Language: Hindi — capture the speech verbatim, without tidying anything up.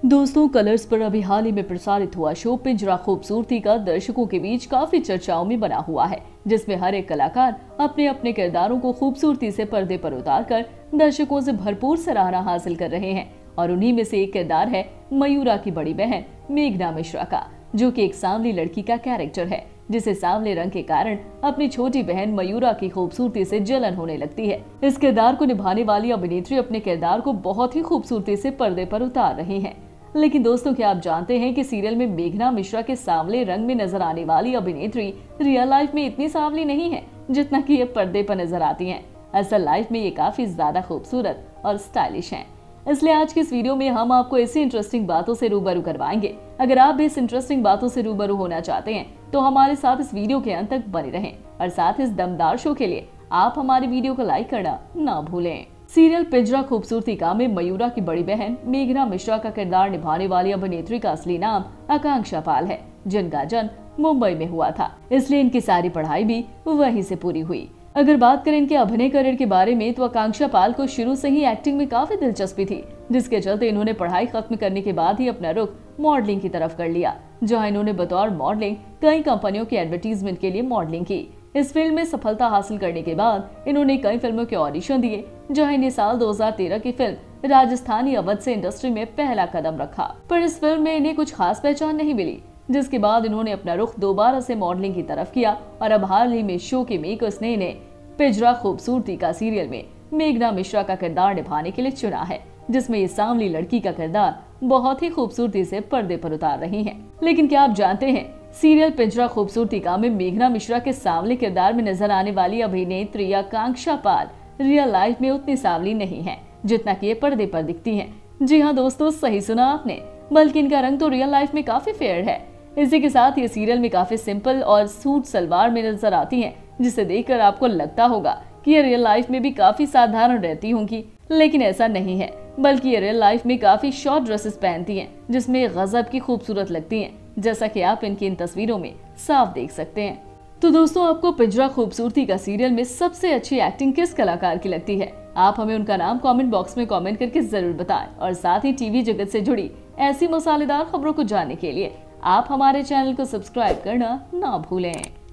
दोस्तों, कलर्स पर अभी हाल ही में प्रसारित हुआ शो पिंजरा खूबसूरती का दर्शकों के बीच काफी चर्चाओं में बना हुआ है, जिसमें हर एक कलाकार अपने अपने किरदारों को खूबसूरती से पर्दे पर उतार कर दर्शकों से भरपूर सराहना हासिल कर रहे हैं। और उन्हीं में से एक किरदार है मयूरा की बड़ी बहन मेघना मिश्रा का, जो कि एक सांवली लड़की का कैरेक्टर है, जिसे सांवले रंग के कारण अपनी छोटी बहन मयूरा की खूबसूरती से जलन होने लगती है। इस किरदार को निभाने वाली अभिनेत्री अपने किरदार को बहुत ही खूबसूरती से पर्दे पर उतार रही हैं। लेकिन दोस्तों, क्या आप जानते हैं कि सीरियल में मेघना मिश्रा के सांवले रंग में नजर आने वाली अभिनेत्री रियल लाइफ में इतनी सांवली नहीं है जितना कि ये पर्दे पर नजर आती हैं। असल लाइफ में ये काफी ज्यादा खूबसूरत और स्टाइलिश हैं। इसलिए आज की इस वीडियो में हम आपको ऐसी इंटरेस्टिंग बातों से रूबरू करवाएंगे। अगर आप भी इस इंटरेस्टिंग बातों से रूबरू होना चाहते हैं तो हमारे साथ इस वीडियो के अंत तक बने रहें। और साथ ही इस दमदार शो के लिए आप हमारी वीडियो को लाइक करना ना भूलें। सीरियल पिंजरा खूबसूरती का में मयूरा की बड़ी बहन मेघना मिश्रा का किरदार निभाने वाली अभिनेत्री का असली नाम आकांक्षा पाल है, जिनका जन्म मुंबई में हुआ था, इसलिए इनकी सारी पढ़ाई भी वहीं से पूरी हुई। अगर बात करें इनके अभिनय करियर के बारे में तो आकांक्षा पाल को शुरू से ही एक्टिंग में काफी दिलचस्पी थी, जिसके चलते इन्होंने पढ़ाई खत्म करने के बाद ही अपना रुख मॉडलिंग की तरफ कर लिया, जहां इन्होंने बतौर मॉडलिंग कई कंपनियों की एडवर्टीजमेंट के लिए मॉडलिंग की। इस फील्ड में सफलता हासिल करने के बाद इन्होंने कई फिल्मों के ऑडिशन दिए, जहां इन्हें साल दो हज़ार तेरह की फिल्म राजस्थानी अवध से इंडस्ट्री में पहला कदम रखा। पर इस फिल्म में इन्हें कुछ खास पहचान नहीं मिली, जिसके बाद इन्होंने अपना रुख दोबारा से मॉडलिंग की तरफ किया और अब हाल ही में शो के मेकर्स ने इन्हें पिंजरा खूबसूरती का सीरियल में मेघना मिश्रा का किरदार निभाने के लिए चुना है, जिसमें ये सांवली लड़की का किरदार बहुत ही खूबसूरती से पर्दे पर उतार रही हैं। लेकिन क्या आप जानते हैं, सीरियल पिंजरा खूबसूरती का में मेघना मिश्रा के सांवले किरदार में नजर आने वाली अभिनेत्री आकांक्षा पाल रियल लाइफ में उतनी सांवली नहीं है जितना कि ये पर्दे पर दिखती हैं। जी हाँ दोस्तों, सही सुना आपने, बल्कि इनका रंग तो रियल लाइफ में काफी फेयर है। इसी के साथ ये सीरियल में काफी सिंपल और सूट सलवार में नजर आती हैं, जिसे देखकर आपको लगता होगा कि ये रियल लाइफ में भी काफी साधारण रहती होंगी, लेकिन ऐसा नहीं है, बल्कि ये रियल लाइफ में काफी शॉर्ट ड्रेसेस पहनती हैं, जिसमें गजब की खूबसूरत लगती हैं, जैसा कि आप इनकी इन तस्वीरों में साफ देख सकते हैं। तो दोस्तों, आपको पिंजरा खूबसूरती का सीरियल में सबसे अच्छी एक्टिंग किस कलाकार की लगती है? आप हमें उनका नाम कमेंट बॉक्स में कमेंट करके जरूर बताएं। और साथ ही टीवी जगत से जुड़ी ऐसी मसालेदार खबरों को जानने के लिए आप हमारे चैनल को सब्सक्राइब करना ना भूलें।